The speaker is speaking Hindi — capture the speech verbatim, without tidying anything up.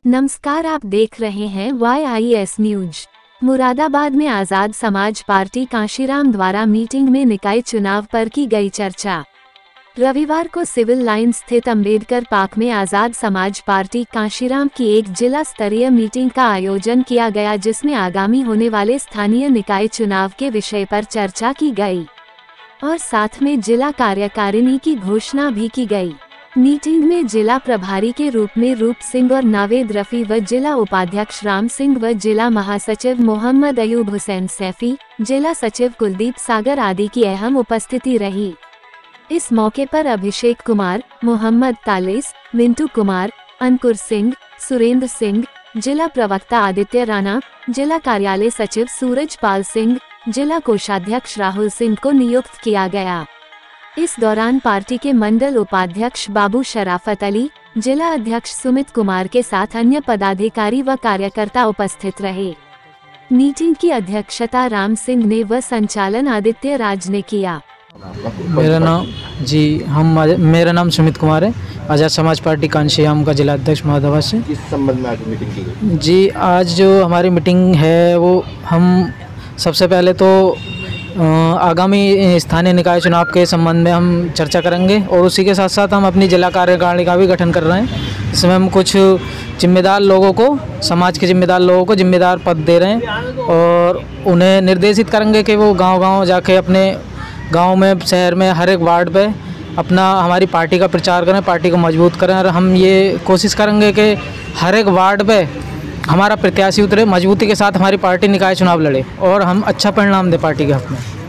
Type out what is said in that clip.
नमस्कार, आप देख रहे हैं Y I S news. Moradabad में आजाद समाज पार्टी कांशीराम द्वारा मीटिंग में निकाय चुनाव पर की गई चर्चा। रविवार को सिविल लाइन स्थित अंबेडकर पार्क में आजाद समाज पार्टी कांशीराम की एक जिला स्तरीय मीटिंग का आयोजन किया गया, जिसमें आगामी होने वाले स्थानीय निकाय चुनाव के विषय पर चर्चा की गई और साथ में जिला कार्यकारिणी की घोषणा भी की गई। मीटिंग में जिला प्रभारी के रूप में रूप सिंह और नावेद रफी व जिला उपाध्यक्ष राम सिंह व जिला महासचिव मोहम्मद अयूब हुसैन सैफी, जिला सचिव कुलदीप सागर आदि की अहम उपस्थिति रही। इस मौके पर अभिषेक कुमार, मोहम्मद तालिस, मिंटू कुमार, अंकुर सिंह, सुरेंद्र सिंह, जिला प्रवक्ता आदित्य राणा, जिला कार्यालय सचिव सूरज पाल सिंह, जिला कोषाध्यक्ष राहुल सिंह को नियुक्त किया गया। इस दौरान पार्टी के मंडल उपाध्यक्ष बाबू शराफत अली, जिला अध्यक्ष सुमित कुमार के साथ अन्य पदाधिकारी व कार्यकर्ता उपस्थित रहे। मीटिंग की अध्यक्षता राम सिंह ने व संचालन आदित्य राज ने किया। मेरा नाम जी हम मेरा नाम सुमित कुमार है, आजाद समाज पार्टी कांशीराम का जिला अध्यक्ष मुरादाबाद से। किस संबंध में आज मीटिंग की गई? जी, आज जो हमारी मीटिंग है वो हम सबसे पहले तो आगामी स्थानीय निकाय चुनाव के संबंध में हम चर्चा करेंगे और उसी के साथ साथ हम अपनी जिला कार्यकारिणी का भी गठन कर रहे हैं। इसमें हम कुछ जिम्मेदार लोगों को, समाज के जिम्मेदार लोगों को जिम्मेदार पद दे रहे हैं और उन्हें निर्देशित करेंगे कि वो गांव-गांव जाके अपने गांव में, शहर में, हर एक वार्ड पे अपना हमारी पार्टी का प्रचार करें, पार्टी को मजबूत करें। और हम ये कोशिश करेंगे कि हर एक वार्ड पे हमारा प्रत्याशी उतरे, मजबूती के साथ हमारी पार्टी निकाय चुनाव लड़े और हम अच्छा परिणाम दें पार्टी के हक में।